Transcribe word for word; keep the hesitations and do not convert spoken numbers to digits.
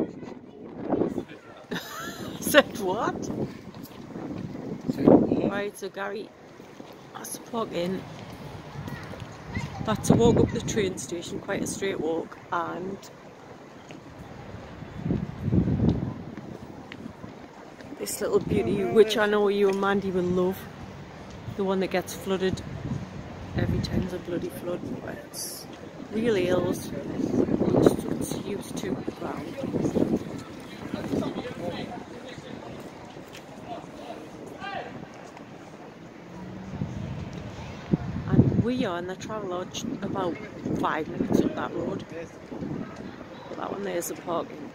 Said what? Right, so Gary has to plug in. That's a walk up the train station, quite a straight walk, and this little beauty, which I know you and Mandy will love, the one that gets flooded every time there's a bloody flood, but it's real hills, which it's used to the ground. And we are in the Travelodge about five minutes up that road. But that one there's the parking.